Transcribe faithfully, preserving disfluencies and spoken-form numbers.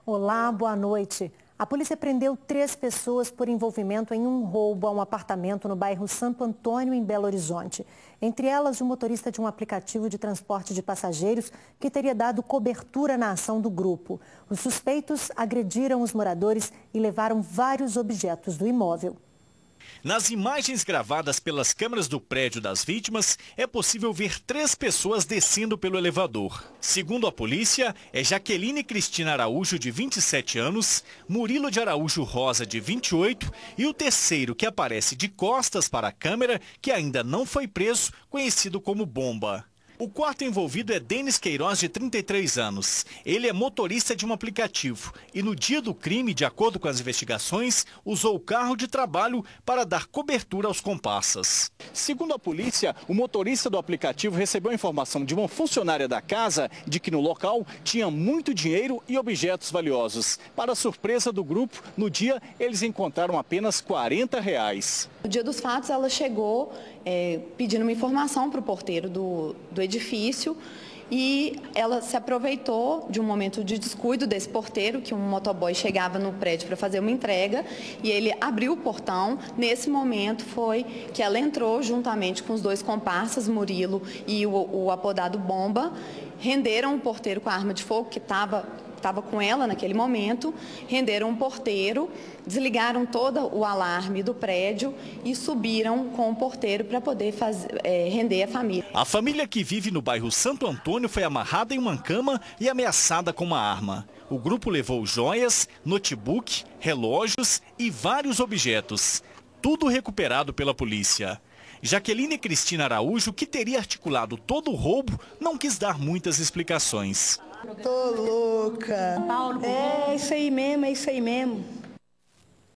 Olá, boa noite. A polícia prendeu três pessoas por envolvimento em um roubo a um apartamento no bairro Santo Antônio, em Belo Horizonte. Entre elas, o motorista de um aplicativo de transporte de passageiros que teria dado cobertura na ação do grupo. Os suspeitos agrediram os moradores e levaram vários objetos do imóvel. Nas imagens gravadas pelas câmeras do prédio das vítimas, é possível ver três pessoas descendo pelo elevador. Segundo a polícia, é Jaqueline Cristina Araújo, de vinte e sete anos, Murilo de Araújo Rosa, de vinte e oito, e o terceiro, que aparece de costas para a câmera, que ainda não foi preso, conhecido como Bomba. O quarto envolvido é Denis Queiroz, de trinta e três anos. Ele é motorista de um aplicativo e no dia do crime, de acordo com as investigações, usou o carro de trabalho para dar cobertura aos comparsas. Segundo a polícia, o motorista do aplicativo recebeu a informação de uma funcionária da casa de que no local tinha muito dinheiro e objetos valiosos. Para surpresa do grupo, no dia eles encontraram apenas quarenta reais. No dia dos fatos, ela chegou é, pedindo uma informação para o porteiro do, do edifício e ela se aproveitou de um momento de descuido desse porteiro, que um motoboy chegava no prédio para fazer uma entrega e ele abriu o portão. Nesse momento foi que ela entrou juntamente com os dois comparsas, Murilo e o, o apodado Bomba, renderam o porteiro com a arma de fogo que estava... estava com ela naquele momento, renderam um porteiro, desligaram todo o alarme do prédio e subiram com o porteiro para poder fazer, é, render a família. A família que vive no bairro Santo Antônio foi amarrada em uma cama e ameaçada com uma arma. O grupo levou joias, notebook, relógios e vários objetos. Tudo recuperado pela polícia. Jaqueline Cristina Araújo, que teria articulado todo o roubo, não quis dar muitas explicações. Tô louca. É isso aí mesmo, é isso aí mesmo.